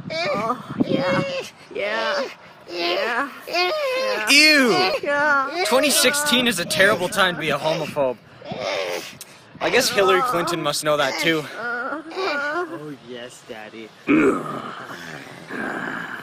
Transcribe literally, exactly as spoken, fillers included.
Oh, yeah. Yeah. Yeah. Yeah. Ew! Yeah. twenty sixteen is a terrible time to be a homophobe. I guess Hillary Clinton must know that too. Oh yes, Daddy.